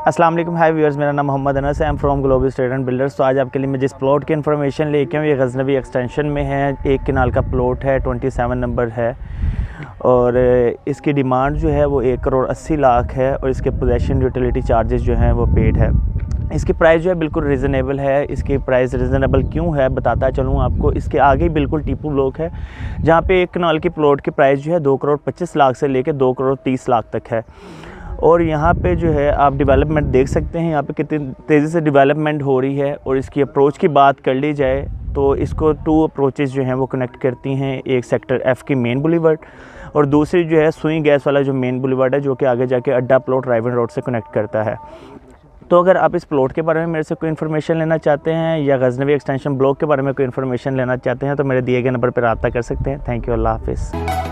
अस्सलाम वालेकुम, हाय व्यूअर्स, मेरा नाम मोहम्मद अनस है। I am from global state and builders. तो आज आपके लिए मैं जिस प्लॉट की इन्फॉर्मेशन लेके हूँ ये गजनवी एक्सटेंशन में है। 1 कनाल का प्लॉट है, 27 नंबर है और इसकी डिमांड जो है वो 1,80,00,000 है और इसके पोजेसन यूटिलिटी चार्जेस जो हैं वो पेड है। इसकी प्राइस जो है बिल्कुल रीज़नेबल है। इसकी प्राइस रीज़नेबल क्यों है बताता चलूँ आपको। इसके आगे बिल्कुल टीपू ब्लॉक है जहाँ पे 1 कनाल की प्लॉट की प्राइस जो है 2,25,00,000 से लेकर 2,30,00,000 तक है। और यहाँ पे जो है आप डेवलपमेंट देख सकते हैं यहाँ पे कितनी तेज़ी से डेवलपमेंट हो रही है। और इसकी अप्रोच की बात कर ली जाए तो इसको 2 अप्रोचेस जो हैं वो कनेक्ट करती हैं। एक सेक्टर F की मेन बुलीवर्ड और दूसरी जो है सुई गैस वाला जो मेन बुलीवर्ड है जो कि आगे जाके अड्डा प्लॉट राइवन रोड से कनेक्ट करता है। तो अगर आप इस प्लॉट के बारे में मेरे से कोई इन्फॉर्मेशन लेना चाहते हैं या गजनवी एक्सटेंशन ब्लॉक के बारे में कोई इन्फॉर्मेशन लेना चाहते हैं तो मेरे दिए गए नंबर पर रब्ता कर सकते हैं। थैंक यू, अल्लाह हाफिज़।